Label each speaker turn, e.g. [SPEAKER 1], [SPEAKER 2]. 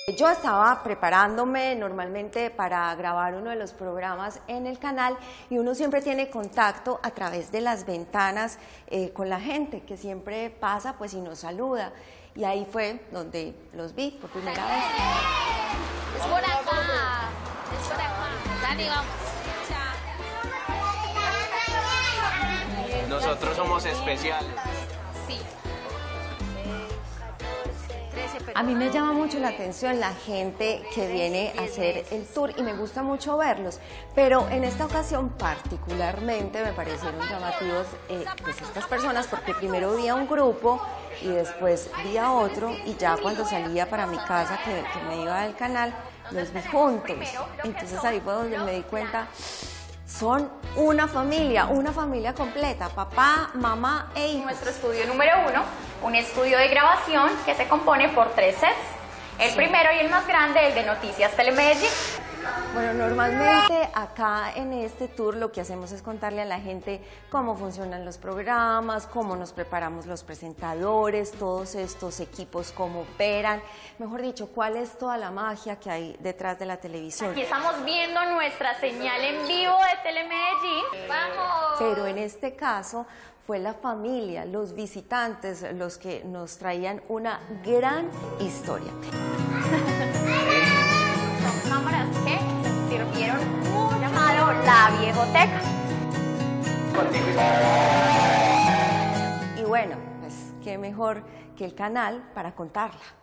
[SPEAKER 1] Yo estaba preparándome normalmente para grabar uno de los programas en el canal y uno siempre tiene contacto a través de las ventanas con la gente que siempre pasa pues y nos saluda. Y ahí fue donde los vi por primera vez.
[SPEAKER 2] Es por acá, es por acá. Dani, vamos.
[SPEAKER 3] Nosotros somos especiales.
[SPEAKER 2] Sí.
[SPEAKER 1] A mí me llama mucho la atención la gente que viene a hacer el tour y me gusta mucho verlos, pero en esta ocasión particularmente me parecieron llamativos pues estas personas porque primero vi a un grupo y después vi a otro y ya cuando salía para mi casa que me iba al canal los vi juntos. Entonces ahí fue donde me di cuenta, son una familia completa, papá, mamá e hijos.
[SPEAKER 4] Nuestro estudio número 1, un estudio de grabación que se compone por 3 sets. El primero y el más grande, el de Noticias Telemedellín.
[SPEAKER 1] Bueno, normalmente acá en este tour lo que hacemos es contarle a la gente cómo funcionan los programas, cómo nos preparamos los presentadores, todos estos equipos, cómo operan, mejor dicho, cuál es toda la magia que hay detrás de la televisión.
[SPEAKER 4] Aquí estamos viendo nuestra señal en vivo de Telemedellín. ¡Vamos!
[SPEAKER 1] Pero en este caso fue la familia, los visitantes, los que nos traían una gran historia.
[SPEAKER 4] Son cámaras que sirvieron un llamado La Viejoteca.
[SPEAKER 1] Y bueno, pues qué mejor que el canal para contarla.